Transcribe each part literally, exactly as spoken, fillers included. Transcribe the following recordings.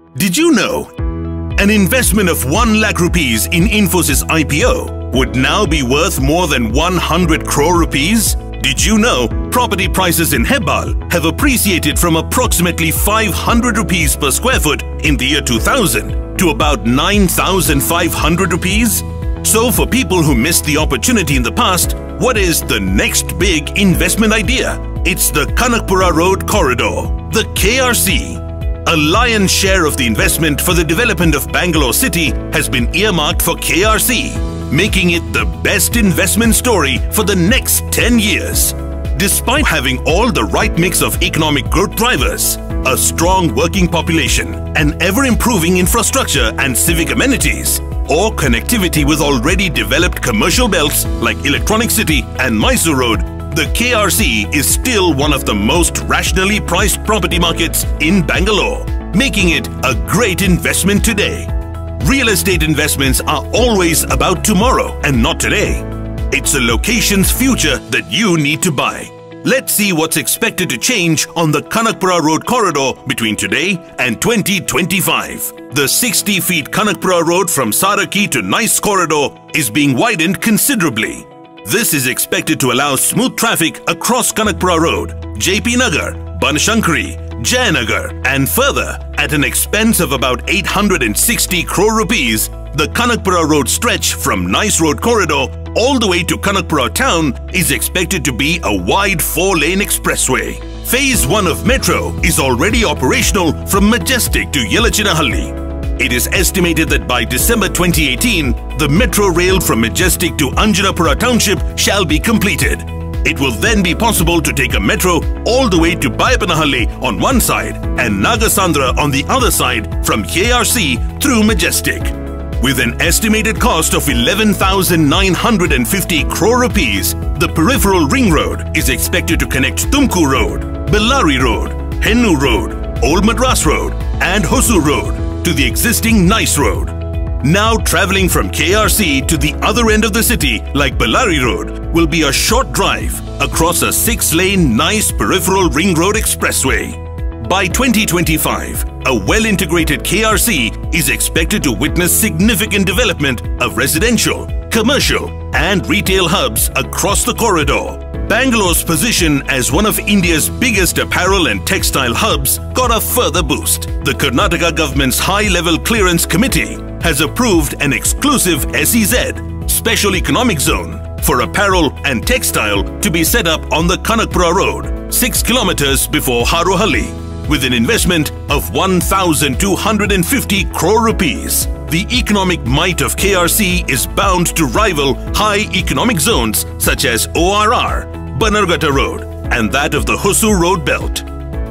Did you know an investment of one lakh rupees in Infosys I P O would now be worth more than one hundred crore rupees? Did you know property prices in Hebbal have appreciated from approximately five hundred rupees per square foot in the year two thousand to about nine thousand five hundred rupees? So for people who missed the opportunity in the past, what is the next big investment idea? It's the Kanakapura Road corridor, the K R C. A lion's share of the investment for the development of Bangalore city has been earmarked for K R C, making it the best investment story for the next ten years. Despite having all the right mix of economic growth drivers, a strong working population, an ever-improving infrastructure and civic amenities, or connectivity with already developed commercial belts like Electronic City and Mysore Road, the K R C is still one of the most rationally priced property markets in Bangalore, making it a great investment today. Real estate investments are always about tomorrow and not today. It's a location's future that you need to buy. Let's see what's expected to change on the Kanakapura Road corridor between today and twenty twenty-five. The sixty feet Kanakapura Road from Saraki to Nice corridor is being widened considerably. This is expected to allow smooth traffic across Kanakapura Road, J P Nagar, Banashankari, Jayanagar, and further at an expense of about eight hundred sixty crore rupees. The Kanakapura Road stretch from Nice Road corridor all the way to Kanakapura town is expected to be a wide four-lane expressway. Phase one of Metro is already operational from Majestic to Yelachinahalli. It is estimated that by December twenty eighteen, the Metro rail from Majestic to Anjanapura township shall be completed. It will then be possible to take a metro all the way to Bayapanahalli on one side and Nagasandra on the other side from K R C through Majestic. With an estimated cost of eleven thousand nine hundred fifty crore rupees, the peripheral ring road is expected to connect Tumkur Road, Bellary Road, Hennu Road, Old Madras Road and Hosur Road to the existing Nice Road. Now travelling from K R C to the other end of the city like Bellary Road will be a short drive across a six-lane Nice peripheral ring road expressway. By twenty twenty-five, a well-integrated K R C is expected to witness significant development of residential, commercial and retail hubs across the corridor. Bangalore's position as one of India's biggest apparel and textile hubs got a further boost. The Karnataka government's High-Level Clearance Committee has approved an exclusive S E Z, Special Economic Zone, for apparel and textile to be set up on the Kanakapura Road, six kilometers before Harohalli, with an investment of one thousand two hundred fifty crore rupees. The economic might of K R C is bound to rival high economic zones such as O R R, Bannerghatta Road and that of the Hosur Road belt.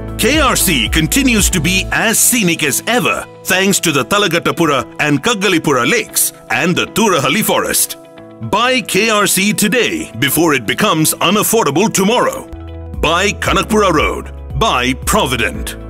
K R C continues to be as scenic as ever thanks to the Thalagattapura and Kaggalipura lakes and the Turahalli forest. Buy K R C today before it becomes unaffordable tomorrow. Buy Kanakapura Road. Buy Provident.